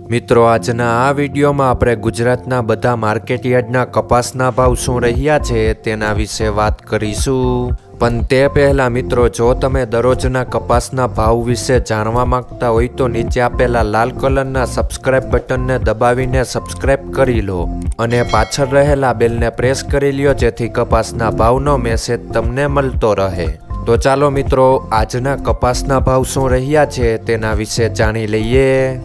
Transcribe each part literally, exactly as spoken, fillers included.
મિત્રો આજના આ વિડીયોમાં આપણે ગુજરાતના બધા માર્કેટયાર્ડના કપાસના ભાવ શું રહ્યા છે તેના વિશે વાત કરીશું। પણ તે પહેલાં મિત્રો જો તમે દરરોજના કપાસના ભાવ વિશે જાણવા માંગતા હોય તો નીચે આપેલા લાલ કલરના સબસ્ક્રાઇબ બટનને દબાવીને સબસ્ક્રાઇબ કરી લો અને પાછળ રહેલા બેલને પ્રેસ કરી લ્યો જેથી કપાસના ભાવનો મેસેજ તમને મળતો રહે। તો ચાલો મિત્રો આજના કપાસના ભાવ શું રહ્યા છે તેના વિશે જાણી લઈએ।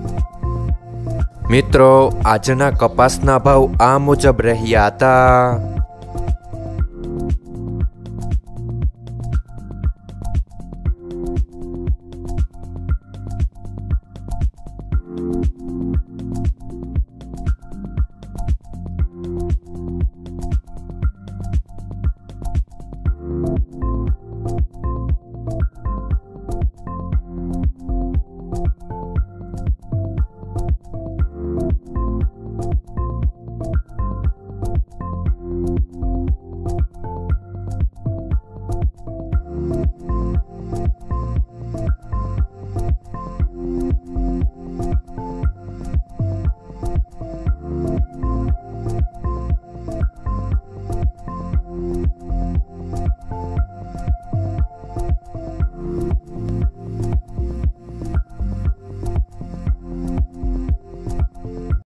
મિત્રો આજના કપાસના ભાવ આ મુજબ રહ્યા હતા।